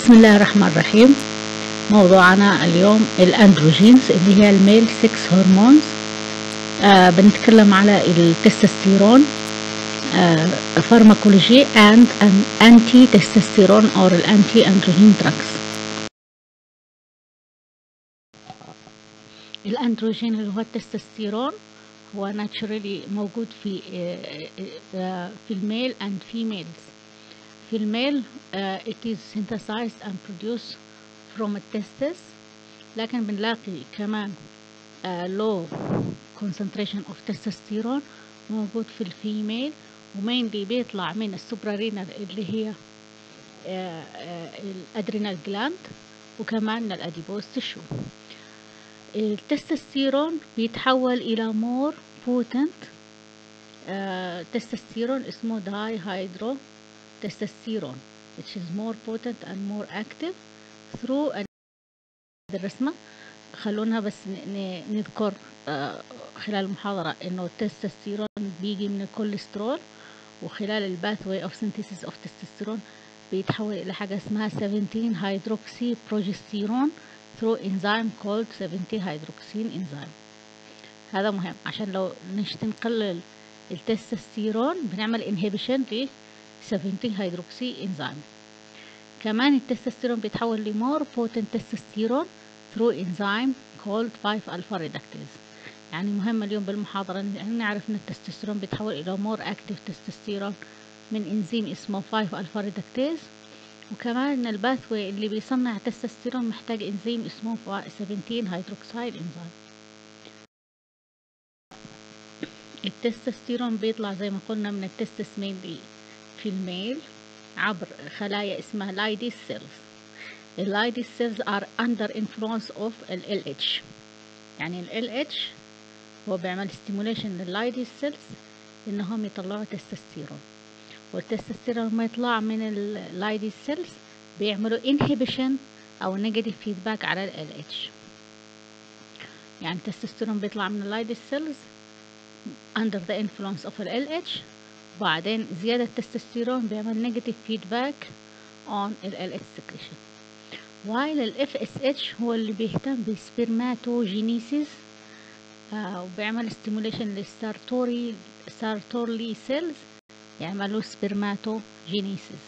بسم الله الرحمن الرحيم. موضوعنا اليوم الأندروجينز اللي هي الميل 6 هرمونز. بنتكلم على التستوستيرون فارماكولوجي and anti testosterone or الانتي اندروجين drugs. الاندروجين اللي هو التستوستيرون هو ناتشورالي موجود في الميل and females. في الميل it is synthesized and produced from التستس، لكن بنلاقي كمان low concentration of testosterone موجود في الفيميل، ومينلي بيطلع من السوبرارينال اللي هي الادرينال جلاند، وكمان من الاديبوز تشو. التستوستيرون بيتحول الى more potent تستوستيرون اسمه dihydro testosterone which is more potent and more active through الرسمة. خلونا بس نذكر خلال المحاضرة انه التستوستيرون بيجي من الكوليسترول، وخلال الباثوي اوف سينثيسيس اوف تستوستيرون بيتحول الى حاجة اسمها 17 هيدروكسي بروجستيرون through enzyme called 17 هيدروكسين enzyme. هذا مهم عشان لو نقلل التستوستيرون بنعمل inhibition ل 17 هيدروكسي enzyme. كمان التستوستيرون بيتحول ل more potent testosterone through enzyme called 5 alpha reductase. يعني مهم اليوم بالمحاضرة ان نعرف ان التستوستيرون بيتحول الى more active testosterone من انزيم اسمه 5 alpha reductase، وكمان ان الباثوي اللي بيصنع التستوستيرون محتاج انزيم اسمه 17 hydroxyl enzyme. التستوستيرون بيطلع زي ما قلنا من التستس مينلي في الميل عبر خلايا اسمها لايديس سيلز. اللايديس سيلز are under influence of ال LH. يعني ال LH هو بيعمل stimulation لللايديس سيلز انهم يطلعوا تستوستيرون، والتستوستيرون ما يطلع من اللايديس سيلز بيعملوا inhibition او negative feedback على ال LH. يعني التستوستيرون بيطلع من اللايديس سيلز under the influence of ال LH، وبعدين زيادة التستوستيرون بيعمل negative feedback on ال LH secretion. while ال FSH هو اللي بيهتم بالسبرماتوجينيسيس وبيعمل stimulation للسارتورلي سيلز يعملوا سبرماتوجينيسيس.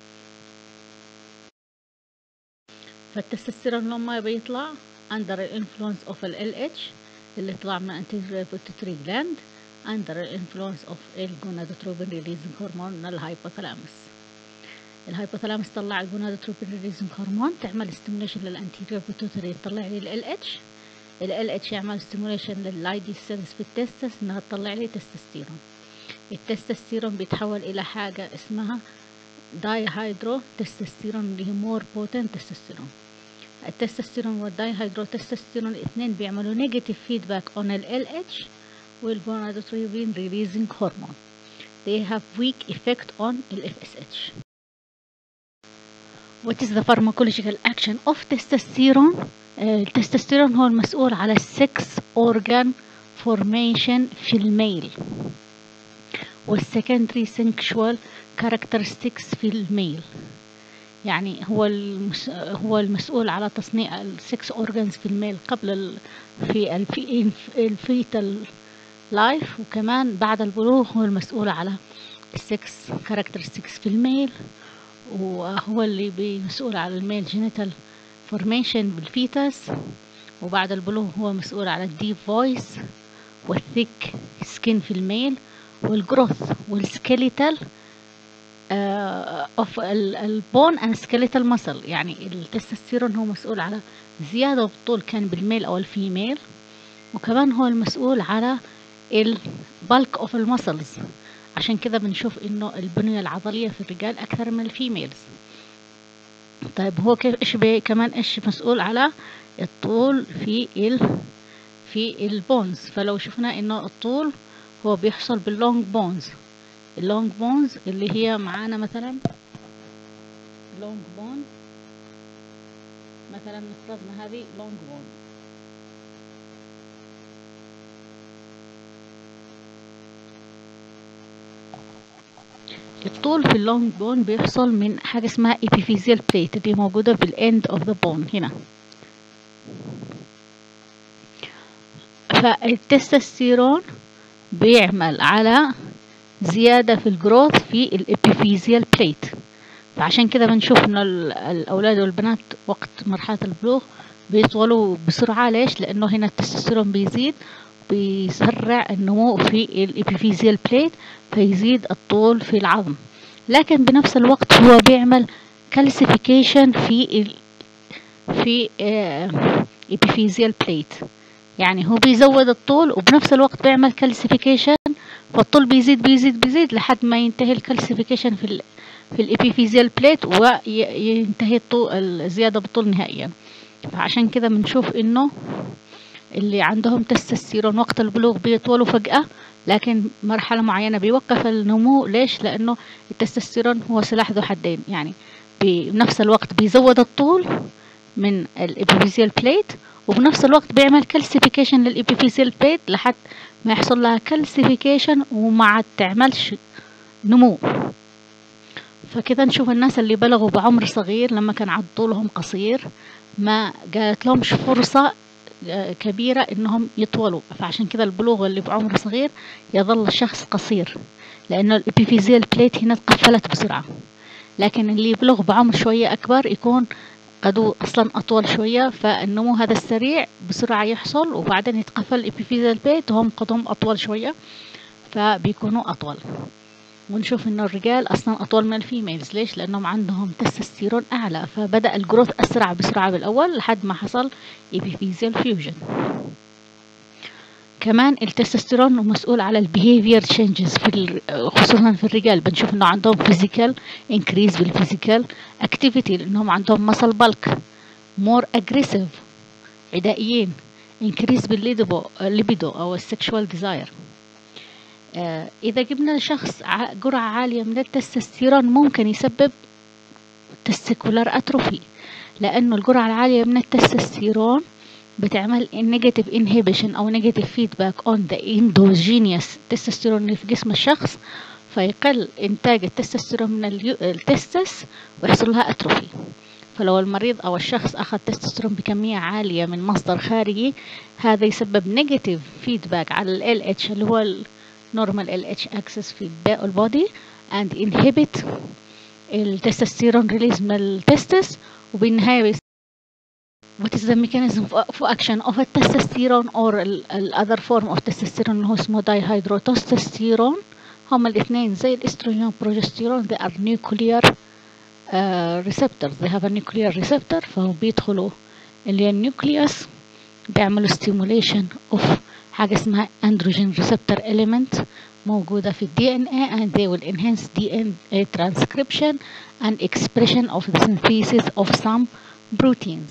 فالتستوستيرون لما بيطلع under the influence of ال LH اللي طلع من anterior pituitary gland under the influence of الجونادوتروبين releasing hormone من الهايبوثالاموس. الهايبوثالاموس طلع الجونادوتروبين releasing hormone تعمل stimulation للانتيريور بيتوتري تطلع لي ال LH. ال LH يعمل stimulation لللايديس سيلز في التستس انها تطلع لي تستوستيرون. التستوستيرون بيتحول الى حاجة اسمها دايهيدرو تستوستيرون اللي هي more potent testosterone. التستوستيرون والدايهيدرو تستوستيرون الاثنين بيعملوا negative feedback on ال LH والجونادوتروبين releasing hormone. They have weak effect on ال FSH. What is the pharmacological action of testosterone? التستوستيرون هو المسؤول على sex organ formation في الميل والsecondary sexual characteristics في الميل. يعني هو المسؤول على تصنيع السكس اورجانز في الميل قبل في الفيتال لايف، وكمان بعد البلوغ هو المسؤول على السكس كاركترستكس في الميل، وهو اللي مسؤول على الميل جينيتال فورميشن بالفيتاس، وبعد البلوغ هو مسؤول على الديب فويس والثيك سكين في الميل والجروث والسكيليتال of البون and skeletal muscle. يعني التستوستيرون هو مسؤول على زيادة بالطول كان بالميل أو الفيميل، وكمان هو المسؤول على البالك of المسلز. عشان كده بنشوف إنه البنية العضلية في الرجال أكثر من الفيميلز. طيب هو كيف كمان إيش مسؤول على الطول في البونز. فلو شفنا إنه الطول هو بيحصل باللونج بونز. اللونج بونز اللي هي معانا مثلا لونج بون، مثلا نفترضنا هذه لونج بون. الطول في اللونج بون بيحصل من حاجة اسمها epiphyseal plate اللي موجودة في الend of the bone هنا. فالتستوستيرون بيعمل على زيادة في الجروث في الابيفيزيال بليت، فعشان كده بنشوف ان الاولاد والبنات وقت مرحلة البلوغ بيطولوا بسرعة. ليش؟ لانه هنا التستوستيرون بيزيد، بيسرع النمو في الابيفيزيال بليت، فيزيد الطول في العظم. لكن بنفس الوقت هو بيعمل كالسيفيكيشن في ابيفيزيال بليت، يعني هو بيزود الطول وبنفس الوقت بيعمل كالسيفيكيشن، فالطول بيزيد لحد ما ينتهي الكالسيفيكيشن في الابيفيزيال بليت وينتهي الزيادة بالطول نهائيا. فعشان كده بنشوف انه اللي عندهم تستوستيرون وقت البلوغ بيطولوا فجأة، لكن مرحلة معينة بيوقف النمو. ليش؟ لانه التستوستيرون هو سلاح ذو حدين، يعني بنفس الوقت بيزود الطول من الابيفيزيال بليت وبنفس الوقت بيعمل كالسيفيكيشن للابيفيزيال بليت لحد ما يحصل لها كالسيفيكيشن وما تعملش نمو. فكده نشوف الناس اللي بلغوا بعمر صغير لما كان عد طولهم قصير ما جات لهمش فرصة كبيرة انهم يطولوا، فعشان كده البلوغ اللي بعمر صغير يظل الشخص قصير لانه الابيفيزيال بليت هنا اتقفلت بسرعة. لكن اللي يبلغ بعمر شوية اكبر يكون قدو اصلا اطول شوية، فالنمو هذا السريع بسرعة يحصل وبعدين يتقفل الابيفيزيال بليت وهم قدهم اطول شوية فبيكونوا اطول. ونشوف انه الرجال اصلا اطول من الفيميلز. ليش؟ لانهم عندهم تستوستيرون اعلى، فبدأ الجروث اسرع بسرعة بالاول لحد ما حصل epiphyseal fusion. كمان التستوستيرون مسؤول على البيهيفير تشينجز خصوصا في الرجال. بنشوف انه عندهم physical increase بالphysical activity لانهم عندهم muscle bulk، more aggressive عدائيين، increase بالليبيدو او السكشوال desire. إذا جبنا شخص جرعة عالية من التستوستيرون ممكن يسبب testicular atrophy، لأنه الجرعة العالية من التستوستيرون بتعمل negative inhibition أو negative feedback on the endogenous testosterone اللي في جسم الشخص، فيقل إنتاج التستوستيرون من التستس ويحصل لها أتروفي. فلو المريض أو الشخص أخذ تستوستيرون بكمية عالية من مصدر خارجي، هذا يسبب negative feedback على ال LH اللي هو normal LH axis في البودي and inhibit التستوستيرون release من التستس. وبالنهاية what is the mechanism of action of a testosterone or other form of testosterone اللي هو اسمه dihydrotestosterone. هما الاثنين زي الاستروجين والبروجستيرون they are nuclear receptors، they have a nuclear receptor، فهم بيدخلوا اللي هي النيوكليوس بيعملوا stimulation of حاجة اسمها androgen receptor element موجودة في DNA and they will enhance DNA transcription and expression of the synthesis of some proteins.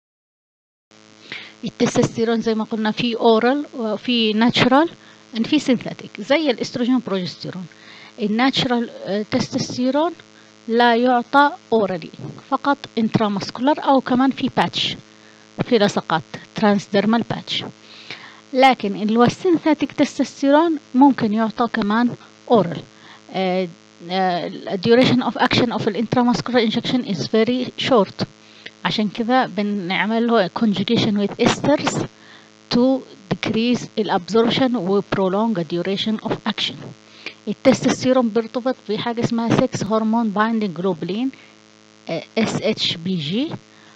التستوستيرون زي ما قلنا في oral وفي natural and في synthetic زي الاستروجين والبروجستيرون. الناتشرال تستوستيرون لا يعطى orally، فقط intramuscular أو كمان في patch في لصقات transdermal patch. لكن اللي هو السينثيتيك تستوستيرون ممكن يعطى كمان oral. duration of action of the intramuscular injection is very short، عشان كذا بنعمل له conjugation with esters to decrease الabsorption و prolong the duration of action. التستوستيرون بيرتبط بحاجة اسمها 6 hormone binding globulin SHBG.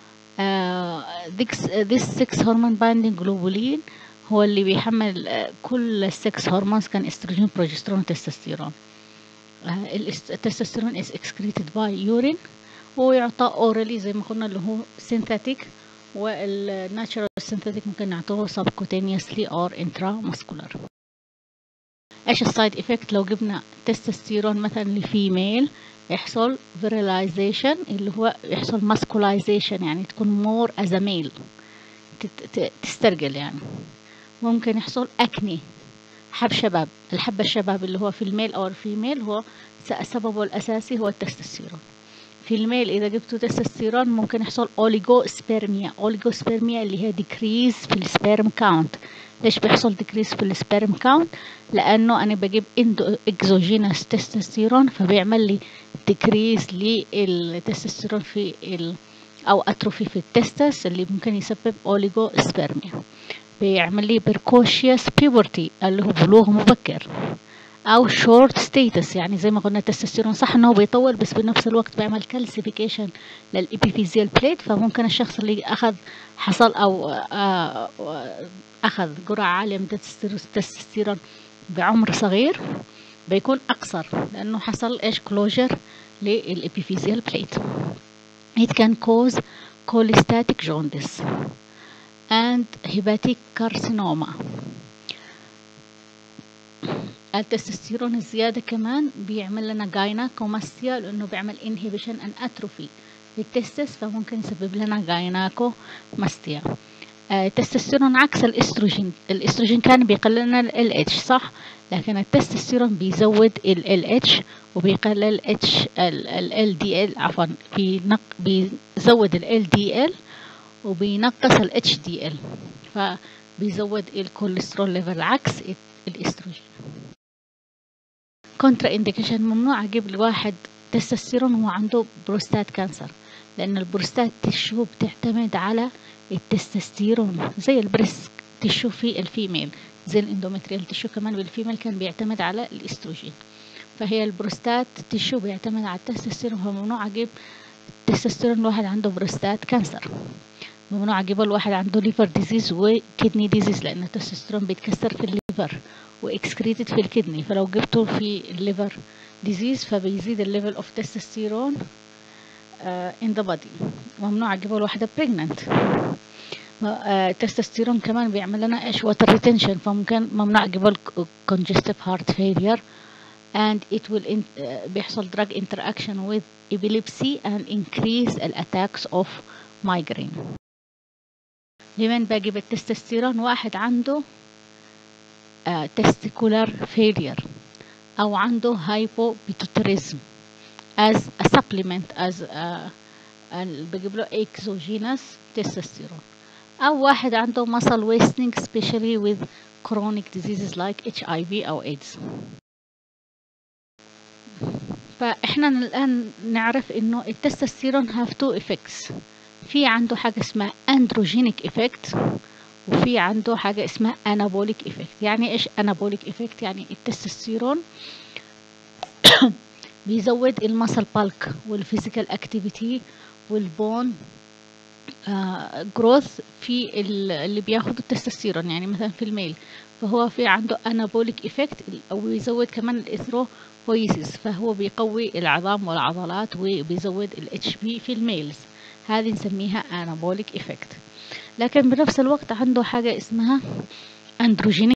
this 6 hormone binding globulin هو اللي بيحمل كل السكس هرمونز كان استروجين بروجسترون تستوستيرون. التستوستيرون is excreted by urine ويعطى orally زي ما قلنا اللي هو synthetic، والناتشرال synthetic ممكن نعطوه subcutaneously or intramuscular. ايش السايد افكت لو جبنا تستوستيرون مثلا لفيميل؟ يحصل virilization اللي هو يحصل masculization، يعني تكون more as a male، تسترجل يعني. ممكن يحصل أكني، حب شباب. الحب الشباب اللي هو في الميل أو الفيميل هو سببه الأساسي هو التستوستيرون. في الميل إذا جبتوا تستوستيرون ممكن يحصل أوليغوسبيرميا. أوليغوسبيرميا اللي هي decrease في السبيرم كاونت. ليش بيحصل decrease في السبيرم كاونت؟ لأنه أنا بجيب exogenous تستوستيرون فبيعمل لي decrease للتستوستيرون أو أتروفي في التستس اللي ممكن يسبب أوليغوسبيرميا. بيعمل لي precocious puberty اللي هو بلوغ مبكر، أو short status يعني زي ما قلنا التستوستيرون صح إنه بيطول بس بنفس الوقت بيعمل calcification للإبيفيزيال بليت، فممكن الشخص اللي حصل أو أخذ جرعة عالية من التستوستيرون بعمر صغير بيكون أقصر لأنه حصل إيش closure للإبيفيزيال بليت. It can cause cholestatic jaundice and hepatic carcinoma. التستوستيرون الزيادة كمان بيعمل لنا جايناكوماستيا لأنه بيعمل inhibition and atrophy في التستس فممكن يسبب لنا جايناكوماستيا. التستوستيرون عكس الإستروجين. الإستروجين كان بيقلل لنا ال LH صح، لكن التستوستيرون بيزود ال LH وبيقلل ال LDL عفوا بيزود ال LDL وبينقص ال HDL فبيزود الكوليسترول ليفل عكس الإستروجين. كونترا إنديكيشن ممنوع أجيب لواحد تستوستيرون وهو عنده بروستات كانسر، لأن البروستات تشو بتعتمد على التستوستيرون زي البريست تشو في الفيميل، زي الاندومتريال تشو كمان بالفيميل كان بيعتمد على الإستروجين، فهي البروستات تشو بيعتمد على التستوستيرون، فممنوع أجيب تستوستيرون لواحد عنده بروستات كانسر. ممنوع أجيبه لواحد عنده ليفر ديزيز وكدني ديزيز لأن التستوستيرون بيتكسر في الليفر واكسكريتد في الكدني، فلو جبته في الليفر ديزيز فبيزيد الليفل اوف تستوستيرون in the body. ممنوع أجيبه لواحدة pregnant. التستوستيرون كمان بيعمل لنا ايش water retention، فممكن ممنوع أجيبه congestive heart failure and it will بيحصل drug interaction with epilepsy and increase the attacks of migraine. لمن بجيب التستوستيرون؟ واحد عنده testicular failure أو عنده hypopituitarism as a supplement as بجيب له exogenous testosterone، أو واحد عنده muscle wasting especially with chronic diseases like HIV أو AIDS. فإحنا الآن نعرف إنه التستوستيرون have two effects. في عنده حاجة اسمها androgenic effect وفي عنده حاجة اسمها anabolic effect. يعني إيش anabolic effect؟ يعني التستوستيرون بيزود المسل بالك والفيزيكال اكتيفيتي والبون جروث في اللي بياخدوا التستوستيرون، يعني مثلا في الميل فهو في عنده anabolic effect، أو بيزود كمان الإثروبويسيس فهو بيقوي العظام والعضلات وبيزود ال HB في الميلز، هذه نسميها anabolic effect. لكن بنفس الوقت عنده حاجة اسمها androgenic